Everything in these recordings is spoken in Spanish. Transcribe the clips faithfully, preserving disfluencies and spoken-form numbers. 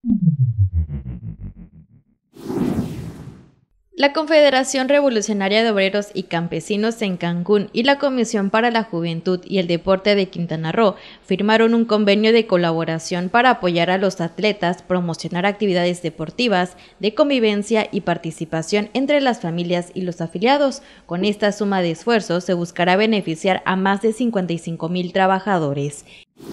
La Confederación Revolucionaria de Obreros y Campesinos en Cancún y la Comisión para la Juventud y el Deporte de Quintana Roo firmaron un convenio de colaboración para apoyar a los atletas, promocionar actividades deportivas, de convivencia y participación entre las familias y los afiliados. Con esta suma de esfuerzos se buscará beneficiar a más de cincuenta y cinco mil trabajadores.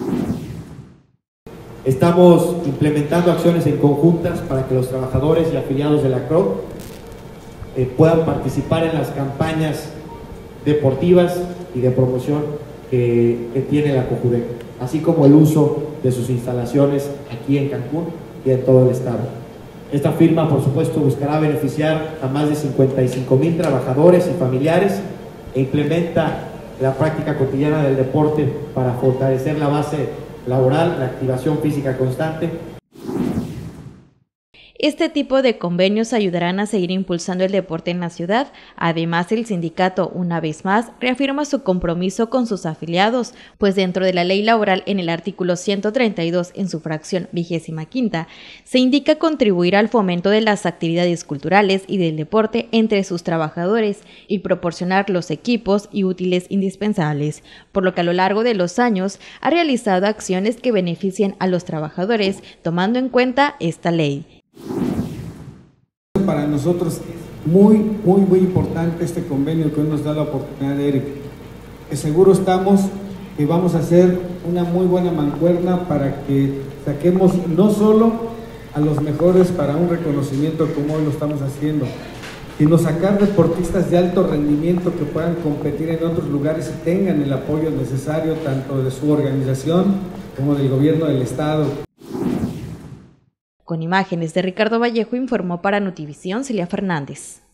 Estamos implementando acciones en conjuntas para que los trabajadores y afiliados de la C R O Eh, puedan participar en las campañas deportivas y de promoción que, que tiene la COJUDEC, así como el uso de sus instalaciones aquí en Cancún y en todo el estado. Esta firma, por supuesto, buscará beneficiar a más de cincuenta y cinco mil trabajadores y familiares e implementa la práctica cotidiana del deporte para fortalecer la base laboral, la activación física constante. Este tipo de convenios ayudarán a seguir impulsando el deporte en la ciudad. Además, el sindicato, una vez más, reafirma su compromiso con sus afiliados, pues dentro de la ley laboral, en el artículo ciento treinta y dos, en su fracción vigésima quinta, se indica contribuir al fomento de las actividades culturales y del deporte entre sus trabajadores y proporcionar los equipos y útiles indispensables, por lo que a lo largo de los años ha realizado acciones que beneficien a los trabajadores, tomando en cuenta esta ley. Para nosotros es muy, muy, muy importante este convenio que hoy nos da la oportunidad de Eric. Que seguro estamos que vamos a hacer una muy buena mancuerna para que saquemos no solo a los mejores para un reconocimiento como hoy lo estamos haciendo, sino sacar deportistas de alto rendimiento que puedan competir en otros lugares y tengan el apoyo necesario tanto de su organización como del gobierno del estado. Con imágenes de Ricardo Vallejo, informó para Notivisión Celia Fernández.